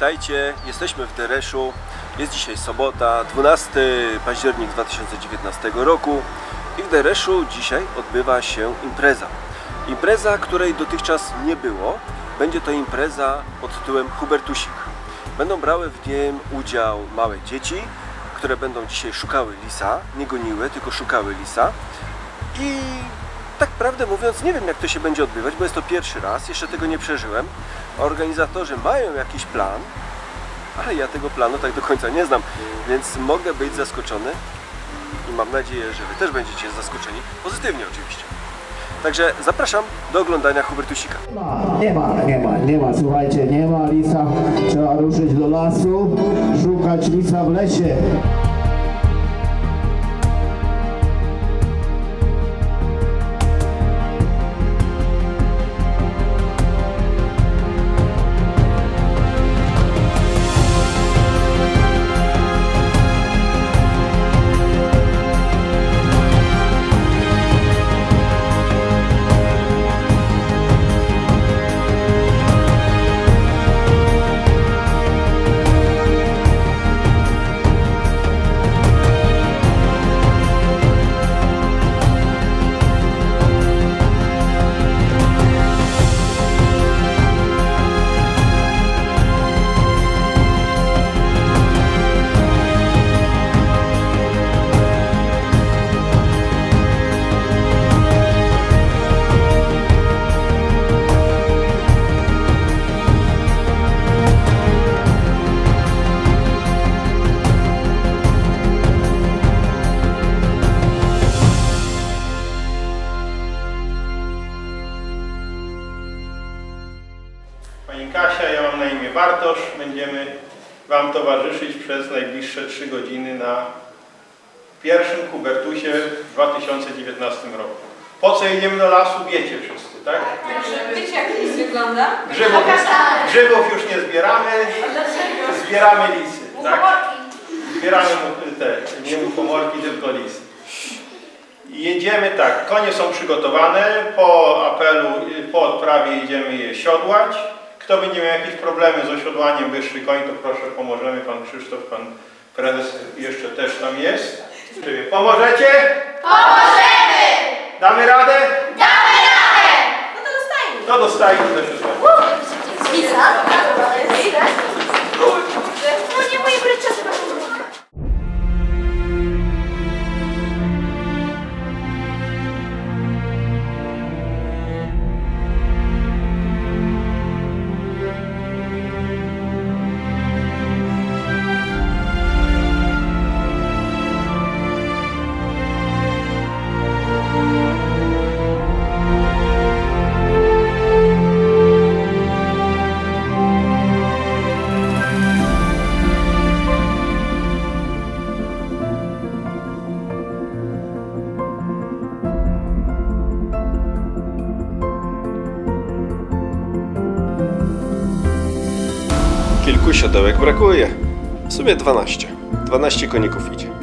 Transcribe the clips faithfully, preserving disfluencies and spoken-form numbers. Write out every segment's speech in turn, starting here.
Witajcie, jesteśmy w Dereszu. Jest dzisiaj sobota, dwunastego października dwa tysiące dziewiętnastego roku i w Dereszu dzisiaj odbywa się impreza. Impreza, której dotychczas nie było. Będzie to impreza pod tytułem Hubertusik. Będą brały w nim udział małe dzieci, które będą dzisiaj szukały lisa, nie goniły, tylko szukały lisa. I tak prawdę mówiąc, nie wiem, jak to się będzie odbywać, bo jest to pierwszy raz, jeszcze tego nie przeżyłem. Organizatorzy mają jakiś plan, ale ja tego planu tak do końca nie znam, więc mogę być zaskoczony i mam nadzieję, że Wy też będziecie zaskoczeni, pozytywnie oczywiście. Także zapraszam do oglądania Hubertusika. Nie ma, nie ma, nie ma, słuchajcie, nie ma lisa, trzeba ruszyć do lasu, szukać lisa w lesie. Pani Kasia, ja mam na imię Bartosz. Będziemy Wam towarzyszyć przez najbliższe trzy godziny na pierwszym Hubertusie w dwa tysiące dziewiętnastym roku. Po co jedziemy do lasu, wiecie wszyscy, tak? Wiecie, jak lis wygląda? Grzybów, grzybów już nie zbieramy, zbieramy lisy, tak? Zbieramy te, nie muchomorki, tylko lisy. Jedziemy tak, konie są przygotowane, po apelu, po odprawie idziemy je siodłać. Kto będzie miał jakieś problemy z osiodłaniem wyższych koni, to proszę, pomożemy. Pan Krzysztof, pan prezes jeszcze też tam jest. Pomożecie? Pomożemy! Damy radę? Damy radę! No to dostajemy. To dostajemy też jest ładnie. Lisa? No nie moje bryczasy. Kilku siodełek brakuje. W sumie dwanaście. dwanaście koników idzie.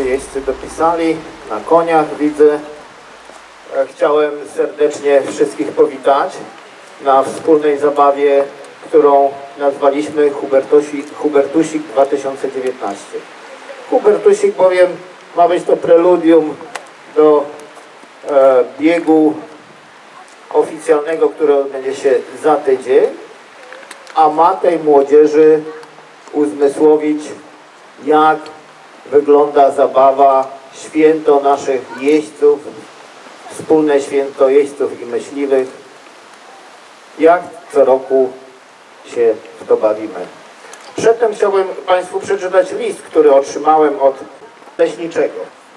jeźdźcy dopisali, na koniach widzę. Chciałem serdecznie wszystkich powitać na wspólnej zabawie, którą nazwaliśmy Hubertusik, Hubertusik dwa tysiące dziewiętnaście. Hubertusik bowiem ma być to preludium do e, biegu oficjalnego, który odbędzie się za tydzień, a ma tej młodzieży uzmysłowić, jak wygląda zabawa, święto naszych jeźdźców, wspólne święto jeźdźców i myśliwych, jak co roku się w to bawimy. Przedtem chciałbym Państwu przeczytać list, który otrzymałem od leśniczego.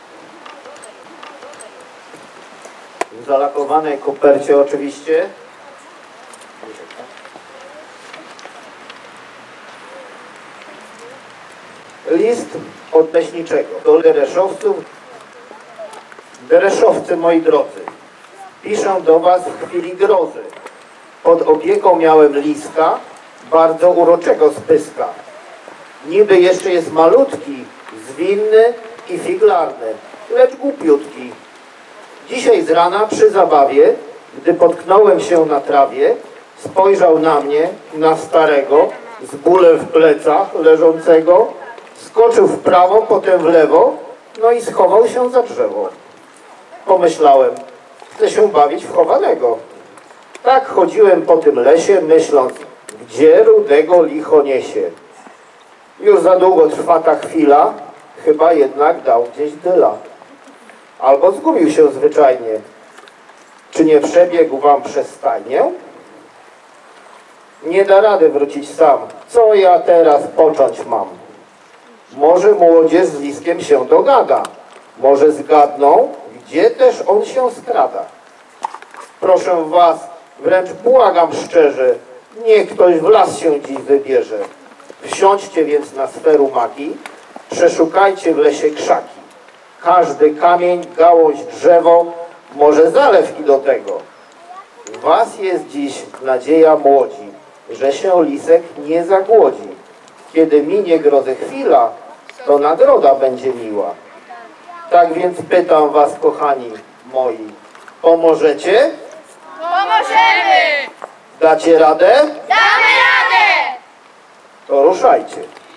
W zalakowanej kopercie oczywiście. List od leśniczego do dereszowców. Dereszowcy, moi drodzy, piszę do Was w chwili grozy. Pod opieką miałem liska, bardzo uroczego z pyska. Niby jeszcze jest malutki, zwinny i figlarny, lecz głupiutki. Dzisiaj z rana przy zabawie, gdy potknąłem się na trawie, spojrzał na mnie, na starego, z bólem w plecach leżącego, skoczył w prawo, potem w lewo, no i schował się za drzewo. Pomyślałem, chcę się bawić w chowanego. Tak chodziłem po tym lesie, myśląc, gdzie rudego licho niesie. Już za długo trwa ta chwila, chyba jednak dał gdzieś dyla. Albo zgubił się zwyczajnie. Czy nie przebiegł wam przez stajnię? Nie da rady wrócić sam. Co ja teraz począć mam? Może młodzież z liskiem się dogada. Może zgadną, gdzie też on się skrada. Proszę was, wręcz błagam szczerze, niech ktoś w las się dziś wybierze. Wsiądźcie więc na sferu magii, przeszukajcie w lesie krzaki. Każdy kamień, gałąź, drzewo, może zalew i do tego. W was jest dziś nadzieja młodzi, że się lisek nie zagłodzi. Kiedy minie grozy chwila, to nagroda będzie miła. Tak więc pytam was, kochani moi, pomożecie? Pomożemy! Dacie radę? Damy radę! To ruszajcie.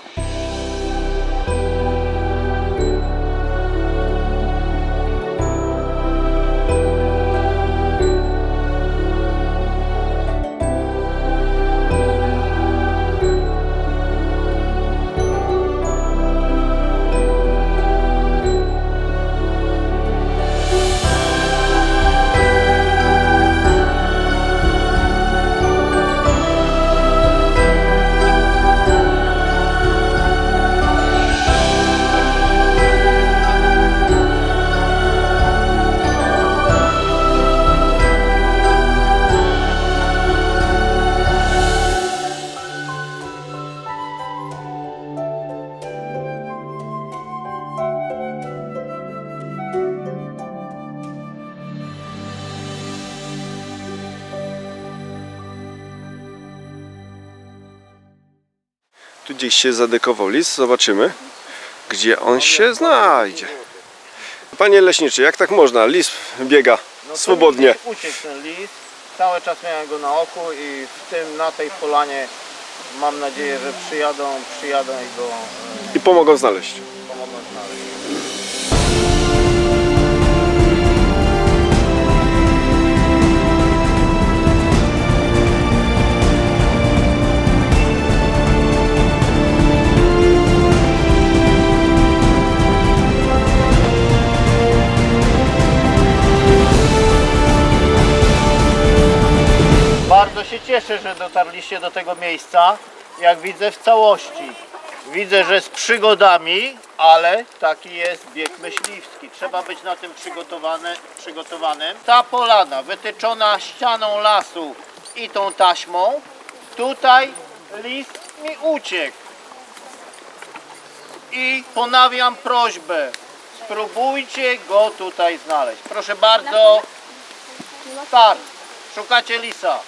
Tu gdzieś się zadekował lis, zobaczymy, gdzie on się znajdzie. Panie leśniczy, jak tak można? Lis biega No swobodnie. Uciekł ten lis, cały czas miałem go na oku i w tym, na tej polanie mam nadzieję, że przyjadą, przyjadą i go e, I pomogą znaleźć. pomogą znaleźć. Bardzo się cieszę, że dotarliście do tego miejsca, jak widzę, w całości. Widzę, że z przygodami, ale taki jest bieg myśliwski. Trzeba być na tym przygotowane, przygotowanym. Ta polana wytyczona ścianą lasu i tą taśmą, tutaj lis mi uciekł. I ponawiam prośbę, spróbujcie go tutaj znaleźć. Proszę bardzo, start. Szukacie lisa.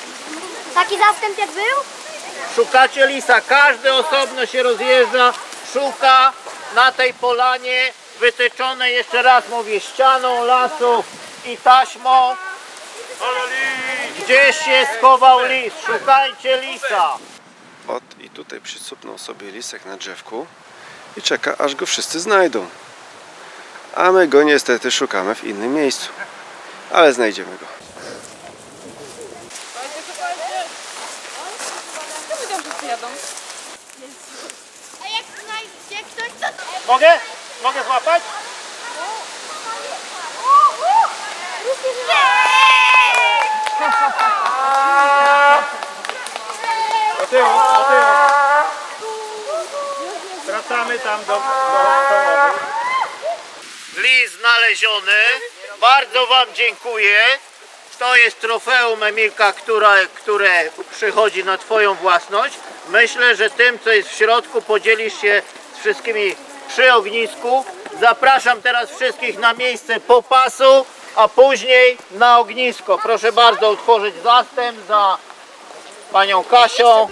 Taki zastęp jak był? Szukacie lisa. Każdy osobno się rozjeżdża. szuka na tej polanie wytyczonej, jeszcze raz mówię, ścianą lasu i taśmą. Gdzieś się schował lis, szukajcie lisa. Ot i tutaj przysupnął sobie lisek na drzewku i czeka, aż go wszyscy znajdą. A my go niestety szukamy w innym miejscu. Ale znajdziemy go. A jak znajdzie ktoś, to... Mogę? Mogę złapać? Do tyłu, do tyłu. Wracamy tam do, do, do Lis znaleziony. Bardzo wam dziękuję. To jest trofeum Emilka, które, które przychodzi na twoją własność. Myślę, że tym, co jest w środku, podzielisz się z wszystkimi przy ognisku. Zapraszam teraz wszystkich na miejsce popasu, a później na ognisko. Proszę bardzo utworzyć zastęp za panią Kasią.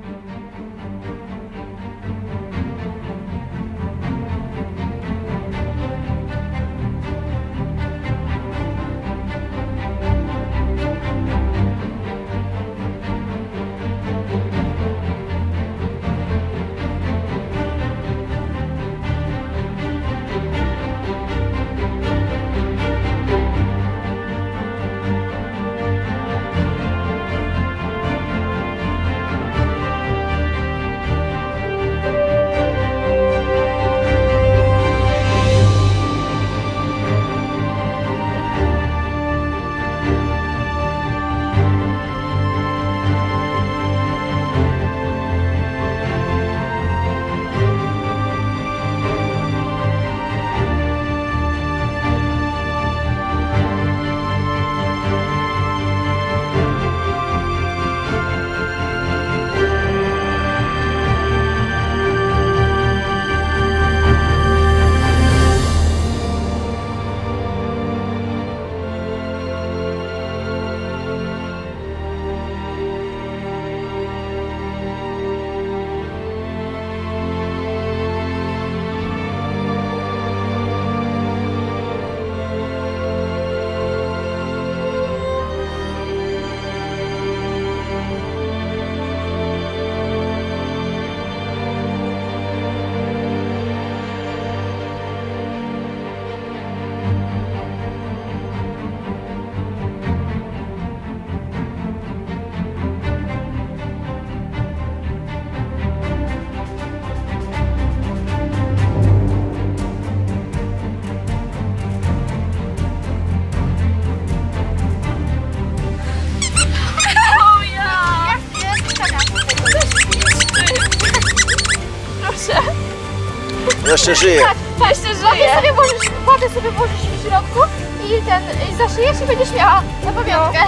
Jeszcze żyje. Tak, jeszcze żyje. Sobie włożysz, wodę sobie włożysz w środku i ten i zaszyjesz i będziesz miała na pamiątkę.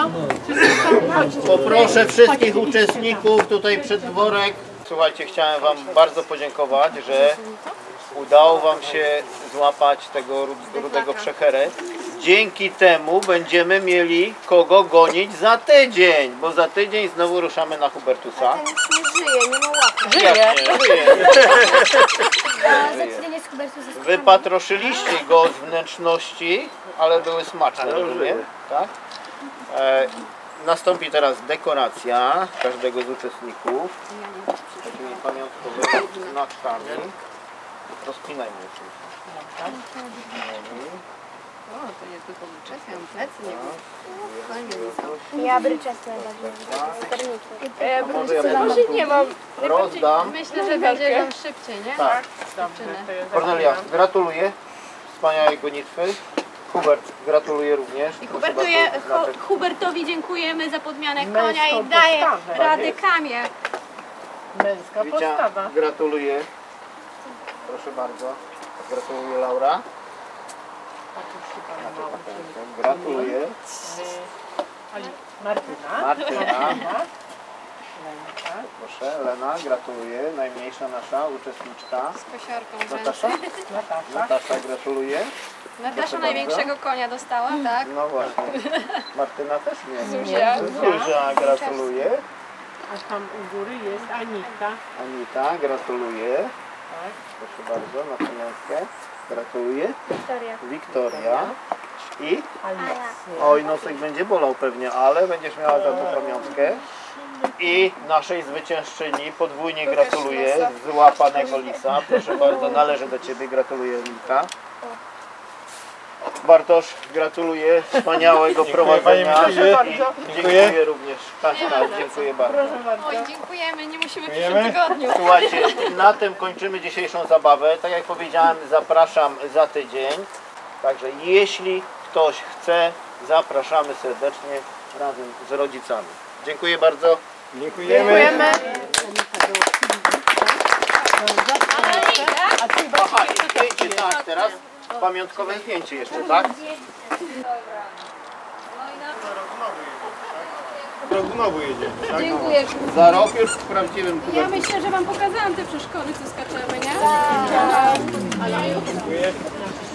Poproszę wszystkich uczestników tutaj przed dworek. Słuchajcie, chciałem wam bardzo podziękować, że udało wam się złapać tego rudego przecherę. Dzięki temu będziemy mieli kogo gonić za tydzień, bo za tydzień znowu ruszamy na Hubertusa. Ten już nie żyje, nie ma łapy. Jak nie? Żyje. Za tydzień jest Hubertus. Wypatroszyliście go z wnętrzności, ale były smaczne, rozumiem? Tak? E, nastąpi teraz dekoracja każdego z uczestników takimi pamiątkowymi znaczkami. Rozpinajmy się. O, to nie tylko wyczepiam, plecy nie Ja bryczę Może ja po prostu nie mam. rozdam. Myślę, że będzie wam szybciej, nie? Tak. Kornelia, gratuluję wspaniałej gonitwy. Hubert, gratuluję również. I Proszę Hubertuje, bardzo, znaczek. Hu- Hubertowi dziękujemy za podmianę konia i daje radę kamie. Męska Wicia, postawa. gratuluję. Proszę bardzo. Gratuluję, Laura. Gratuluję. Martyna. Martyna. Proszę, Lena, gratuluję. Najmniejsza nasza uczestniczka. Z kosiarką Natasza? Natasza. Natasza, gratuluję. Natasza bardzo. największego konia dostała, tak? No właśnie. Martyna też nie. Zuzia. Zuzia, gratuluję. A tam u góry jest Anita. Anita, gratuluję. Tak. Proszę bardzo, na pamiątkę. Gratuluję. Wiktoria. Wiktoria. I? Alicja. Oj, nosek będzie bolał pewnie, ale będziesz miała za to pamiątkę. I naszej zwyciężczyni podwójnie gratuluję złapanego lisa. Proszę bardzo, należy do Ciebie. Gratuluję, Emilka. Bartosz, gratuluję wspaniałego prowadzenia. Proszę bardzo. I dziękuję również. Kaśka, dziękuję bardzo. Proszę bardzo. Oj, dziękujemy, nie musimy w przyszłym tygodniu. Słuchajcie, na tym kończymy dzisiejszą zabawę. Tak jak powiedziałem, zapraszam za tydzień. Także jeśli ktoś chce, zapraszamy serdecznie razem z rodzicami. Dziękuję bardzo. Dziękujemy. Aha, i zdjęcie, tak, teraz pamiątkowe zdjęcie jeszcze, tak? Znowu jedziemy. Dziękuję. Za rok już w prawdziwym Ja myślę, że wam pokazałam te przeszkody, co skaczemy, nie? Dziękuję.